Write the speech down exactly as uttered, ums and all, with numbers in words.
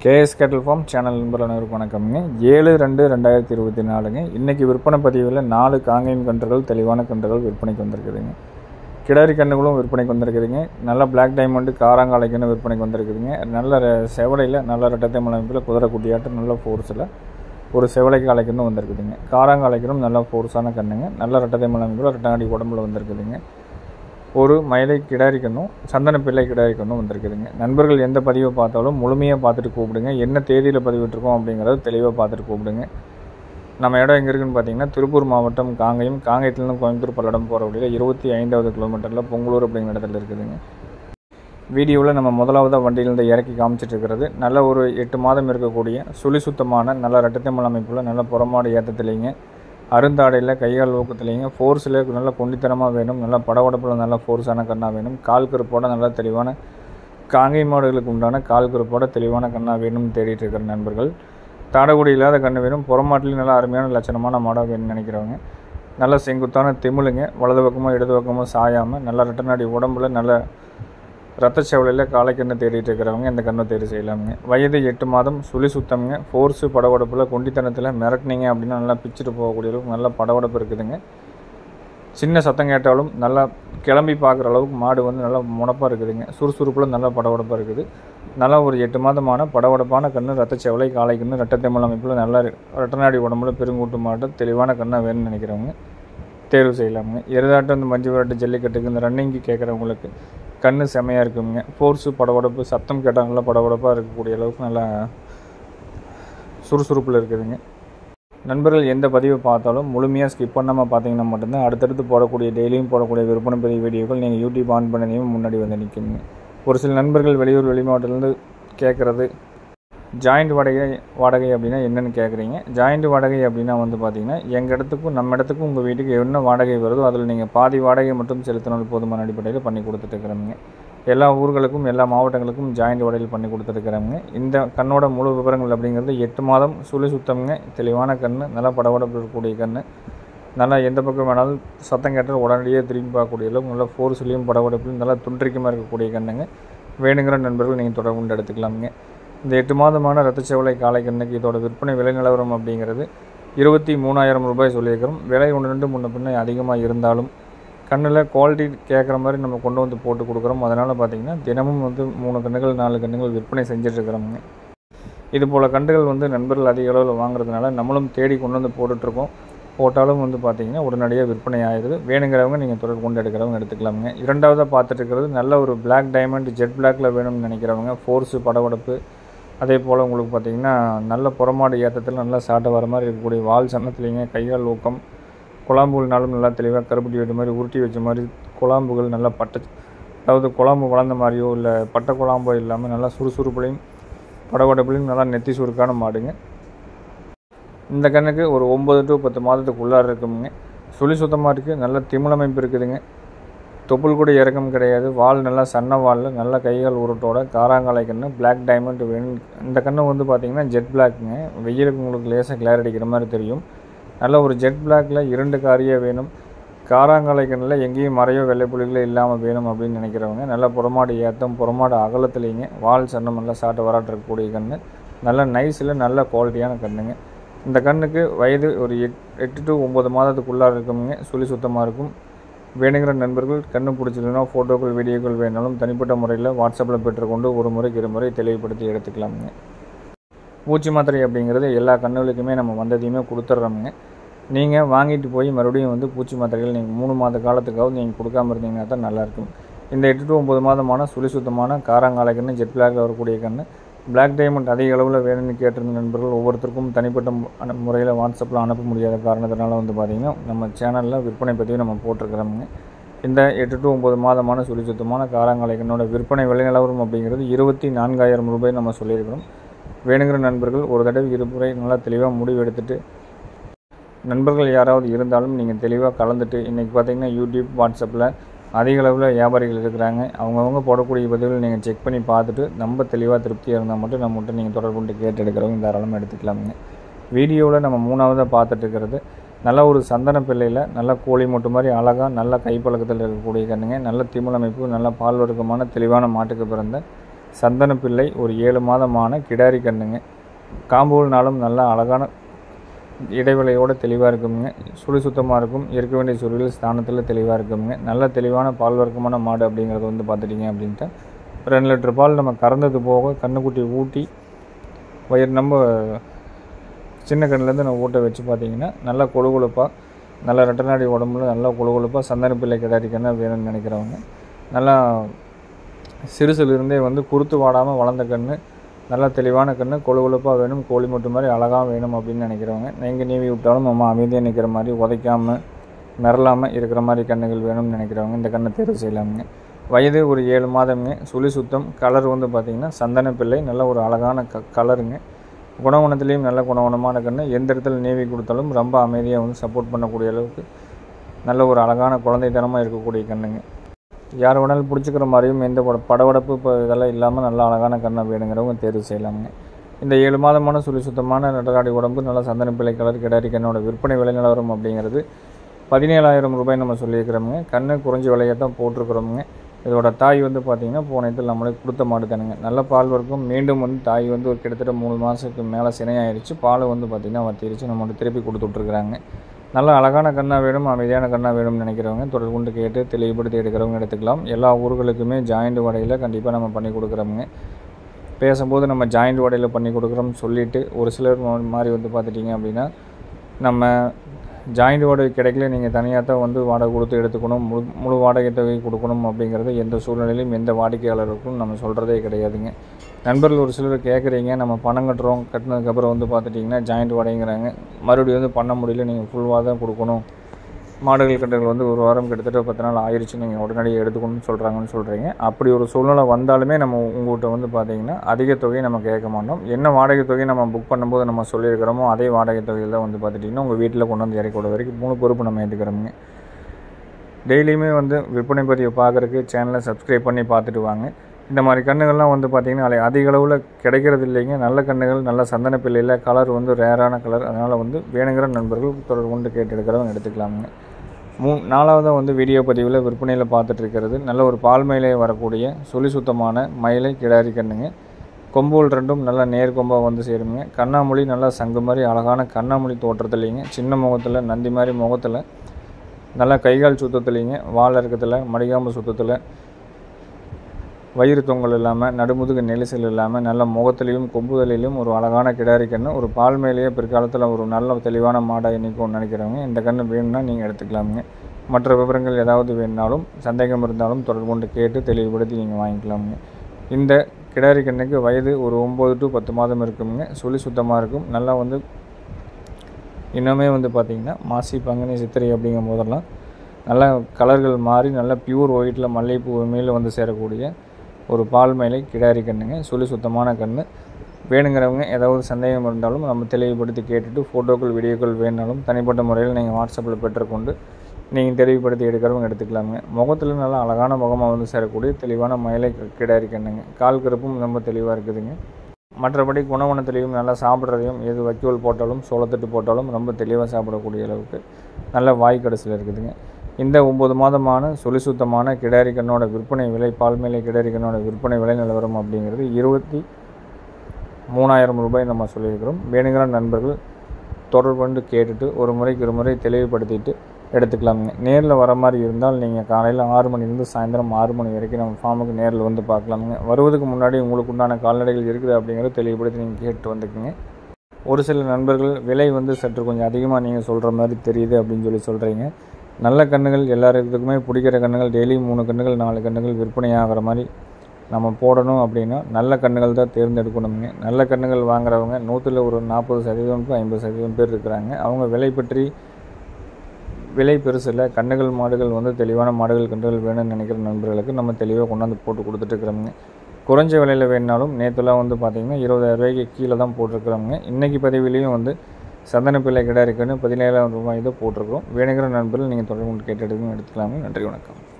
KS கேட்டல் form channel நண்பர் அனைவருக்கும் வணக்கம்ங்க. ஏழு ரெண்டு ரெண்டாயிரத்தி இருபத்தி நாலுங்க. இன்றைக்கி விற்பனை பதிவில் நாலு காங்கேயம் கன்றுகள் தெளிவான கன்றுகள் விற்பனைக்கு வந்திருக்குதுங்க. கிடாரி கன்றுகளும் விற்பனைக்கு வந்திருக்குதுங்க. நல்ல பிளாக் டைமண்டு காராங்காலைக்குன்னு விற்பனைக்கு வந்திருக்குதுங்க. நல்ல செவலையில் நல்ல ரெட்டத்தை மலைப்பில் குதிரை குட்டியாட்டம் நல்ல ஃபோர்ஸில் ஒரு செவலைக்கு அலைக்கணும் வந்திருக்குதுங்க. காராங்காலைக்கணும் நல்ல ஃபோர்ஸான கண்ணுங்க. நல்ல ரெட்டத்தை மலைப்பில் ரெட்டாடி உடம்புல வந்திருக்குதுங்க. ஒரு மயிலை கிடாரிக்கணும் சந்தன பிள்ளை கிடாரிக்கணும் வந்திருக்குதுங்க. நண்பர்கள் எந்த பதிவை பார்த்தாலும் முழுமையாக பார்த்துட்டு கூப்பிடுங்க. என்ன தேதியில் பதிவிட்டிருக்கோம் அப்படிங்கிறத தெளிவாக பார்த்துட்டு கூப்பிடுங்க. நம்ம இடம் எங்கே இருக்குதுன்னு பார்த்தீங்கன்னா திருப்பூர் மாவட்டம் காங்கேயம். காங்கேயத்துலேருந்து கோயம்புத்தூர் பல்லடம் போகிற வழியில் இருபத்தி ஐந்தாவது கிலோமீட்டரில் பொங்கலூர் அப்படிங்கிற இடத்துல இருக்குதுங்க. வீடியோவில் நம்ம முதலாவதாக வண்டியிலேருந்து இறக்கி காமிச்சிட்டு இருக்கிறது நல்ல ஒரு எட்டு மாதம் இருக்கக்கூடிய சுழி சுத்தமான நல்ல ரெட்டத்தமல் அமைப்புள்ள நல்ல புறமாடு ஏற்றத்துலேங்க, அருந்தாடையில் கைகால் ஊக்கத்துலேங்க, ஃபோர்ஸில் நல்ல கொண்டித்தனமாக வேணும், நல்ல படவடப்பில் நல்ல ஃபோர்ஸான கண்ணாக வேணும், கால் கருப்போட நல்ல தெளிவான காங்கை மாடுகளுக்கு உண்டான கால் கருப்போட தெளிவான கண்ணாக வேணும்னு தேடிட்டு இருக்கிற நண்பர்கள், தாடகுடி இல்லாத கண்ணு வேணும், புறமாட்டிலையும் நல்ல அருமையான லட்சணமான மாடாக வேணும்னு நினைக்கிறவங்க, நல்ல செங்குத்தான திமிழுங்க, வலது பக்கமோ இடது பக்கமோ சாயாமல் நல்ல ரெட்டநாடி உடம்புல நல்ல ரத்த செவலையில் காலைக்கண்ணு தேடிட்டு இருக்கிறவங்க இந்த கண்ணை தேடி செய்யலாமுங்க. வயது எட்டு மாதம் சுழி சுத்தம்ங்க. ஃபோர்ஸு படவடப்பில் கொண்டித்தனத்தில் மிரட்டினீங்க அப்படின்னா நல்லா பிச்சுட்டு போகக்கூடிய அளவுக்கு நல்ல படவடப்பு இருக்குதுங்க. சின்ன சத்தம் கேட்டாலும் நல்லா கிளம்பி பார்க்குற அளவுக்கு மாடு வந்து நல்லா முடப்பாக இருக்குதுங்க. சுறுசுறுப்பில் நல்லா படவடப்பாக இருக்குது. நல்லா ஒரு எட்டு மாதமான படவடப்பான கண்ணு ரத்த செவலை காலைக்கண்ணு ரெட்டத்தெம்மல் அமைப்பில் நல்லா ரெட்டநாடி உடம்புல பெருங்கூட்டு மாடு தெளிவான கண்ணாக வேணும்னு நினைக்கிறவங்க தேர்வு செய்யலாமுங்க. எருதாட்டம் இந்த மஞ்சு விரட்டு ஜல்லிக்கட்டுக்கு இந்த ரன்னிங்கு கேட்குறவங்களுக்கு கண்ணு செமையாக இருக்குங்க. ஃபோர்ஸு படவடப்பு சத்தம் கேட்டால் நல்லா படவடப்பாக இருக்கக்கூடிய அளவுக்கு நல்லா சுறுசுறுப்பில் இருக்குதுங்க. நண்பர்கள் எந்த பதிவை பார்த்தாலும் முழுமையாக ஸ்கிப் பண்ணாமல் பார்த்தீங்கன்னா மட்டும்தான் அடுத்தடுத்து போடக்கூடிய டெய்லியும் போடக்கூடிய விற்பனை பதிவு வீடியோக்கள் நீங்கள் யூடியூப் ஆன் பண்ணதையும் முன்னாடி வந்து நிற்குங்க. ஒரு சில நண்பர்கள் வெளியூர் வெளி மாவட்டத்துலேருந்து கேட்குறது ஜாயிண்ட் வாடகை வாடகை அப்படின்னா என்னென்னு கேட்குறீங்க. ஜாயிண்ட் வாடகை அப்படின்னா வந்து பார்த்திங்கன்னா எங்கள் இடத்துக்கும் நம்ம இடத்துக்கும் உங்கள் வீட்டுக்கு என்ன வாடகை வருதோ அதில் நீங்கள் பாதி வாடகை மட்டும் செலுத்தினால் போதுமான அடிப்படையில் பண்ணி கொடுத்துட்டுருக்குறோங்க. எல்லா ஊர்களுக்கும் எல்லா மாவட்டங்களுக்கும் ஜாயிண்ட் வாடகையில் பண்ணி கொடுத்துருக்குறாங்க. இந்த கண்ணோட முழு விவரங்கள் அப்படிங்கிறது எட்டு மாதம் சுழி சுத்தம்ங்க. தெளிவான கண், நல்லா படவடப்பு இருக்கக்கூடிய கண், நல்லா எந்த பக்கம் வேணாலும் சத்தம் கேட்டால் உடனடியே திரும்பி பார்க்கக்கூடிய அளவுக்கு நல்லா ஃபோர்ஸ்லையும் படவடப்புலையும் நல்லா துன்றிக்கமாக இருக்கக்கூடிய கண்ணுங்க. வேணுங்கிற நண்பர்கள் நீங்கள் தொடர்பு கொண்டு எடுத்துக்கலாமுங்க. இந்த எட்டு மாதமான ரத்த செவலை காலை கண்ணுக்கு இதோட விற்பனை விலை நிலவரம் அப்படிங்கிறது இருபத்தி மூணாயிரம் ரூபாய் சொல்லியிருக்கிறோம். விலை ஒன்று ரெண்டு முன்ன பின்ன அதிகமாக இருந்தாலும் கண்ணில் குவாலிட்டி கேட்குற மாதிரி நம்ம கொண்டு வந்து போட்டு கொடுக்குறோம். அதனால் பார்த்திங்கன்னா தினமும் வந்து மூணு கண்ணுகள் நாலு கண்ணுகள் விற்பனை செஞ்சிட்ருக்கிறோமுங்க. இது போல் கன்றுகள் வந்து நண்பர்கள் அதிக அளவில் வாங்குறதுனால நம்மளும் தேடி கொண்டு வந்து போட்டுட்ருக்கோம். போட்டாலும் வந்து பார்த்திங்கன்னா உடனடியாக விற்பனை ஆகிடுது. வேணுங்கிறவங்க நீங்கள் தொடர்பு கொண்டு எடுக்கிறவங்க எடுத்துக்கலாமுங்க. இரண்டாவதாக பார்த்துட்டு இருக்கிறது நல்ல ஒரு பிளாக் டைமண்ட் ஜெட் பிளாக்கில் வேணும்னு நினைக்கிறவங்க, ஃபோர்ஸு படவடப்பு அதே போல் உங்களுக்கு பார்த்திங்கன்னா நல்ல புறமாடு ஏற்றத்தில் நல்லா சாட்டை வர மாதிரி இருக்கக்கூடிய வால் சன்னத்துலேங்க, கைகால் ஊக்கம், குழாம்புகள்னாலும் நல்லா தெளிவாக கருப்பட்டி வெட்ட மாதிரி உருட்டி வச்ச மாதிரி குழாம்புகள் நல்லா பட்டை, அதாவது குழம்பு வளர்ந்த மாதிரியோ இல்லை பட்டை குழாம்போ இல்லாமல் நல்லா சுறுசுறுப்புலையும் படவடப்புலையும் நல்லா நெத்தி சுருக்கான மாடுங்க. இந்த கண்ணுக்கு ஒரு ஒம்பது டு பத்து மாதத்துக்கு உள்ளார இருக்குங்க. சுழி சுத்தமாக இருக்குது. நல்ல திமிழமைப்பு இருக்குதுங்க. தொப்புள் கூட இறக்கம் கிடையாது. வால் நல்லா சன்ன வாலில் நல்ல கைகால் உருட்டோட காராங்காலை கண்ணு பிளாக் டைமண்ட் வேணும். இந்த கண்ணு வந்து பார்த்திங்கன்னா ஜெட் பிளாக்குங்க. வெயிலுக்கு உங்களுக்கு லேசாக கிளார் அடிக்கிற மாதிரி தெரியும். நல்ல ஒரு ஜெட் பிளாக்கில் இரண்டு காரியாக வேணும். காராங்காலை கண்ணில் எங்கேயும் மறையோ வெள்ளை புள்ளிகளே இல்லாமல் வேணும் அப்படின்னு நினைக்கிறவங்க நல்ல புறமாடு ஏற்றம் புறமாடு அகலத்துலேங்க, வால் சன்னம் நல்லா சாட்டை வராட்டு இருக்கக்கூடிய கண்ணு, நல்ல நைஸில் நல்ல குவாலிட்டியான கண்ணுங்க. இந்த கண்ணுக்கு வயது ஒரு எட் எட்டு டு ஒம்பது மாதத்துக்குள்ளார இருக்குங்க. சுழி சுத்தமாக இருக்கும். வேணுங்கிற நண்பர்கள் கண்ணு பிடிச்சதுன்னா ஃபோட்டோக்கள் வீடியோக்கள் வேணாலும் தனிப்பட்ட முறையில் வாட்ஸ்அப்பில் பெற்றுக்கொண்டு ஒரு முறைக்கு இரு முறை தெளிவுபடுத்தி எடுத்துக்கலாமுங்க. பூச்சி மாத்திரை அப்படிங்கிறது எல்லா கண்ணுகளுக்குமே நம்ம வந்ததையுமே கொடுத்துட்றோமுங்க. நீங்கள் வாங்கிட்டு போய் மறுபடியும் வந்து பூச்சி மாத்திரைகள் நீங்கள் மூணு மாத காலத்துக்காவது நீங்கள் கொடுக்காம இருந்தீங்கன்னா தான் நல்லாயிருக்கும். இந்த எட்டு டு ஒம்பது மாதமான சுழி சுத்தமான காராங்காலை கண்ணு ஜெட் பிளாக்கில் வரக்கூடிய கண்ணு பிளாக் டைமண்ட் அதிக அளவில் வேணும்னு கேட்டிருந்த நண்பர்கள் ஒவ்வொருத்தருக்கும் தனிப்பட்ட முறையில் வாட்ஸ்அப்பில் அனுப்ப முடியாத காரணத்தினால வந்து பார்த்திங்கன்னா நம்ம சேனலில் விற்பனை பற்றி நம்ம போட்டிருக்கிறோமுங்க. இந்த எட்டு டு ஒம்பது மாதமான சுழி சுத்தமான காராங்காலை கண்ணோட விற்பனை விலை நிலவரம் அப்படிங்கிறது இருபத்தி நான்காயிரம் ரூபாய் நம்ம சொல்லியிருக்கிறோம். வேணுங்கிற நண்பர்கள் ஒரு தடவை இருமுறை நல்லா தெளிவாக முடிவு எடுத்துகிட்டு, நண்பர்கள் யாராவது இருந்தாலும் நீங்கள் தெளிவாக கலந்துட்டு, இன்றைக்கி பார்த்திங்கன்னா யூடியூப் வாட்ஸ்அப்பில் அதிக அளவில் வியாபாரிகள் இருக்கிறாங்க. அவங்கவுங்க போடக்கூடிய பதிவுகள் நீங்கள் செக் பண்ணி பார்த்துட்டு நம்ம தெளிவாக திருப்தியாக இருந்தால் மட்டும் நம்மகிட்ட நீங்கள் தொடர்பு கொண்டு கேட்டு எடுக்கிறவங்க தாராளமாக எடுத்துக்கலாமுங்க. வீடியோவில் நம்ம மூணாவதாக பார்த்துட்டு இருக்கிறது நல்ல ஒரு சந்தன பிள்ளையில் நல்ல கோழி மூட்டு மாதிரி அழகாக நல்ல கைப்பழக்கத்தில் இருக்கக்கூடிய கண்ணுங்க. நல்ல திமிழ் அமைப்பு, நல்ல பால் வர்க்கமான தெளிவான மாட்டுக்கு பிறந்த சந்தன பிள்ளை ஒரு ஏழு மாதமான கிடாரி கண்ணுங்க. காம்புனாலும் நல்லா அழகான இடைவெளியோடு தெளிவாக இருக்குங்க. சுழி சுத்தமாக இருக்கும். இருக்க வேண்டிய சுழிகள் ஸ்தானத்தில் தெளிவாக இருக்குங்க. நல்ல தெளிவான பால் வர்க்கமான மாடு அப்படிங்கிறது வந்து பார்த்துட்டிங்க அப்படின்ட்டு ரெண்டு லிட்டர் பால் நம்ம கறந்தது போக கண்ணுக்குட்டி ஊட்டி வயிறு நம்ம சின்ன கண்ணுலேருந்து நம்ம ஊட்ட வச்சு பார்த்திங்கன்னா நல்லா கொழுகொழுப்பாக நல்லா ரெட்டநாடி உடம்புல நல்லா கொழுகொழுப்பாக சந்தன பிள்ளை கிடாரி கண்ணு வேணும்னு நினைக்கிறவங்க, நல்லா சிறுசுலேருந்தே வந்து குருத்து வாடாமல் வளர்ந்த கன்று, நல்லா தெளிவான கன்று, கொழுகொழுப்பாக வேணும், கோழி முட்டு மாதிரி அழகாக வேணும் அப்படின்னு நினைக்கிறவங்க, நீங்கள் நீவி விட்டாலும் நம்ம அமைதியாக நிற்கிற மாதிரி உதைக்காமல் மிரளாமல் இருக்கிற மாதிரி கன்றுகள் வேணும்னு நினைக்கிறவங்க இந்த கண்ணை தேர்வு செய்யலாமுங்க. வயது ஒரு ஏழு மாதங்க. சுழி சுத்தம். கலர் வந்து பார்த்திங்கன்னா சந்தன பிள்ளை, நல்ல ஒரு அழகான க கலருங்க. குணகுணத்துலேயும் நல்ல குணகுணமான கன்று. எந்த இடத்துல நீவி கொடுத்தாலும் ரொம்ப அமைதியாக வந்து சப்போர்ட் பண்ணக்கூடிய அளவுக்கு நல்ல ஒரு அழகான குழந்தைத்தனமாக இருக்கக்கூடிய கன்றுங்க. யார் வேணாலும் பிடிச்சிக்கிற மாதிரியும் எந்த பட படவடப்பு இப்போ இதெல்லாம் இல்லாமல் நல்ல அழகான கண்ணை வேணுங்கிறவங்க தேர்வு செய்யலாமுங்க. இந்த ஏழு மாதமான சுழி சுத்தமான நட்டராடி உடம்பு நல்ல சந்தன பிள்ளை கலர் கிடாரி கண்ணோட விற்பனை விலை நிலவரம் அப்படிங்கிறது பதினேழாயிரம் ரூபாய் நம்ம சொல்லியிருக்கிறோமுங்க. கண்ணு குறைஞ்சி விலையை தான் போட்டிருக்கிறோமுங்க. இதோட தாய் வந்து பார்த்திங்கன்னா போனத்தில் நம்மளே கொடுத்த மாடு தானுங்க. நல்ல பால் வரைக்கும் மீண்டும் வந்து தாய் வந்து ஒரு கிட்டத்தட்ட மூணு மாதத்துக்கு மேலே சினையாயிடுச்சு. பால் வந்து பார்த்திங்கன்னா வத்திருச்சு, நம்மளுக்கு திருப்பி கொடுத்துட்ருக்குறாங்க. நல்ல அழகான கண்ணாக வேணும், அமைதியான கண்ணாக வேணும்னு நினைக்கிறவங்க தொடர்பு கொண்டு கேட்டு தெளிவுபடுத்தி எடுக்கிறவங்க எடுத்துக்கலாம். எல்லா ஊர்களுக்குமே ஜாயிண்ட் வடையில் கண்டிப்பாக நம்ம பண்ணி கொடுக்குறோமுங்க. பேசும்போது நம்ம ஜாயிண்ட் வடையில் பண்ணி கொடுக்குறோம்னு சொல்லிவிட்டு ஒரு சிலர் மாதிரி வந்து பார்த்துட்டிங்க அப்படின்னா நம்ம ஜாயிண்ட் வாடகை கிடைக்கல, நீங்கள் தனியாக தான் வந்து வாடகை கொடுத்து எடுத்துக்கணும், முழு முழு வாடகை தொகை கொடுக்கணும் அப்படிங்கிறது எந்த சூழ்நிலையிலும் எந்த வாடிக்கையாளருக்கும் நம்ம சொல்கிறதே கிடையாதுங்க. நண்பர்கள் ஒரு சிலர் கேட்குறீங்க, நம்ம பணம் கட்டுறோம், கட்டினதுக்கப்புறம் வந்து பார்த்துட்டிங்கன்னா ஜாயிண்ட் வாடகைங்கிறாங்க, மறுபடியும் வந்து பண்ண முடியல, நீங்கள் ஃபுல்வாக தான் கொடுக்கணும், மாடுகள் கட்டுகள் வந்து ஒரு வாரம் கிட்டத்தட்ட பத்து நாள் ஆயிடுச்சு, நீங்கள் உடனடியாக எடுத்துக்கணும்னு சொல்கிறாங்கன்னு சொல்கிறீங்க. அப்படி ஒரு சூழ்நிலை வந்தாலுமே நம்ம உங்கள்கிட்ட வந்து பார்த்திங்கன்னா அதிக தொகையை நம்ம கேட்க மாட்டோம். என்ன வாடகை தொகை நம்ம புக் பண்ணும்போது நம்ம சொல்லியிருக்கிறோமோ அதே வாடகை தொகையில் தான் வந்து பார்த்துட்டிங்கன்னா உங்கள் வீட்டில் கொண்டு வந்து இறக்கி விட வரைக்கும் மூணு பொறுப்பு நம்ம ஏற்றுக்கிறோமுங்க. டெய்லியுமே வந்து விற்பனை பதிவை பார்க்குறதுக்கு சேனலை சப்ஸ்கிரைப் பண்ணி பார்த்துட்டு வாங்க. இந்த மாதிரி கன்றுகள்லாம் வந்து பார்த்திங்கன்னா அதிக அளவில் கிடைக்கிறது இல்லைங்க. நல்ல கன்றுகள், நல்ல சந்தன பிள்ளையில் கலர் வந்து ரேரான கலர். அதனால் வந்து வேணுங்கிற நண்பர்கள் தொடர்பு கொண்டு கேட்டு எடுக்கிறவங்க எடுத்துக்கலாமுங்க. மூ நாலாவதாக வந்து வீடியோ பதிவில் விற்பனையில் பார்த்துட்டு இருக்கிறது நல்ல ஒரு பால் மயிலே வரக்கூடிய சுழி சுத்தமான மயிலை கிடாரி கண்ணுங்க. கொம்புகள் ரெண்டும் நல்லா நேர் கொம்பாக வந்து சேருங்க. கண்ணாமொழி நல்லா சங்கு மாதிரி அழகான கண்ணாமொழி தோற்றத்துலேங்க. சின்ன முகத்தில் நந்தி மாதிரி முகத்தில் நல்லா கைகால் சுத்தத்துலேங்க. வால் இறக்கத்தில் மடிகாம்பு சுத்தத்தில் வயிறு தொங்கல் இல்லாமல் நடுமுதுகு நெரிசல் இல்லாமல் நல்ல முகத்திலையும் கொம்புதலையும் ஒரு அழகான கிடாரி கன்று. ஒரு பால் மேலேயே பிற்காலத்தில் ஒரு நல்ல தெளிவான மாடாக இன்றைக்கும் நினைக்கிறவங்க இந்த கன்று வேணும்னா நீங்கள் எடுத்துக்கலாமுங்க. மற்ற விவரங்கள் ஏதாவது வேணுனாலும் சந்தேகம் இருந்தாலும் தொடர்பு கொண்டு கேட்டு தெளிவுபடுத்தி நீங்கள் வாங்கிக்கலாமுங்க. இந்த கிடாரி கண்ணுக்கு வயது ஒரு ஒம்பது டு பத்து மாதம் இருக்குங்க. சுழி சுத்தமாக இருக்கும். நல்லா வந்து இன்னுமே வந்து பார்த்திங்கன்னா மாசி பங்குனி சித்திரை அப்படிங்கும் போதெல்லாம் நல்லா கலர்கள் மாறி நல்லா பியூர் ஒயிட்டில் மல்லிகைப்பூ மேலே வந்து சேரக்கூடிய ஒரு பால் மயிலை கிடாரி கண்ணுங்க. சுழி சுத்தமான கன்று வேணுங்கிறவங்க ஏதாவது சந்தேகம் இருந்தாலும் நம்ம தெளிவுபடுத்தி கேட்டுட்டு ஃபோட்டோக்கள் வீடியோக்கள் வேணாலும் தனிப்பட்ட முறையில் நீங்கள் வாட்ஸ்அப்பில் பெற்றுக்கொண்டு நீங்கள் தெளிவுபடுத்தி எடுக்கிறவங்க எடுத்துக்கலாமுங்க. முகத்தில் நல்லா அழகான முகமாக வந்து சேரக்கூடிய தெளிவான மயிலை கிடாரி கண்ணுங்க. கால் கருப்பும் ரொம்ப தெளிவாக இருக்குதுங்க. மற்றபடி குணகுணத்திலையும் நல்லா சாப்பிட்றதையும் எது வைக்கோல் போட்டாலும் சோளத்தட்டு போட்டாலும் ரொம்ப தெளிவாக சாப்பிடக்கூடிய அளவுக்கு நல்ல வாய் கடைசியில் இருக்குதுங்க. இந்த ஒம்பது மாதமான சுழி சுத்தமான கிடாரி கண்ணோட விற்பனை விலை பால் மேலே கிடாரி கண்ணோட விற்பனை விலை நிலவரம் அப்படிங்கிறது இருபத்தி மூணாயிரம் ரூபாய் நம்ம சொல்லியிருக்கிறோம். வேணுங்கிற நண்பர்கள் தொடர்பு கொண்டு கேட்டுட்டு ஒரு முறைக்கு ஒரு முறை தெளிவுபடுத்திட்டு எடுத்துக்கலாமுங்க. நேரில் வர மாதிரி இருந்தால் நீங்கள் காலையில் ஆறு மணிலேருந்து சாயந்தரம் ஆறு மணி வரைக்கும் நம்ம ஃபார்முக்கு நேரில் வந்து பார்க்கலாமுங்க. வருவதுக்கு முன்னாடி உங்களுக்கு உண்டான கால்நடைகள் இருக்குது அப்படிங்கிறத தெளிவுபடுத்தி நீங்கள் கேட்டு வந்துக்குங்க. ஒரு சில நண்பர்கள் விலை வந்து சற்று கொஞ்சம் அதிகமாக நீங்கள் சொல்கிற மாதிரி தெரியுது அப்படின்னு சொல்லி சொல்கிறீங்க. நல்ல கன்றுகள் எல்லாருக்குமே பிடிக்கிற கன்றுகள் டெய்லி மூணு கன்றுகள் நாலு கன்றுகள் விற்பனை ஆகிற மாதிரி நம்ம போடணும் அப்படின்னா நல்ல கன்றுகள் தான் தேர்ந்தெடுக்கணுங்க. நல்ல கன்றுகள் வாங்குறவங்க நூற்றில் ஒரு நாற்பது சதவீதம் டு ஐம்பது சதவீதம் பேர் இருக்கிறாங்க. அவங்க விலை பற்றி விலை பெருசில் கன்றுகள் மாடுகள் வந்து தெளிவான மாடுகள் கன்றுகள் வேணும்னு நினைக்கிற நண்பர்களுக்கு நம்ம தெளிவாக கொண்டாந்து போட்டு கொடுத்துட்ருக்குறோங்க. குறைஞ்ச விலையில் வேணுனாலும் நேற்றுலாம் வந்து பார்த்திங்கன்னா இருபதாயிரம் ரூபாய்க்கு கீழே தான் போட்டிருக்கிறோங்க. இன்றைக்கி பதிவிலையும் வந்து சந்தன பிள்ளை கிடாரிக்குன்னு பதினேழாயிரம் ரூபாய் இதை போட்டிருக்கிறோம். வேணுங்கிற நண்பர்கள் நீங்கள் தொடர்பு கேட்டு எடுத்துக்கலாங்க. நன்றி, வணக்கம்.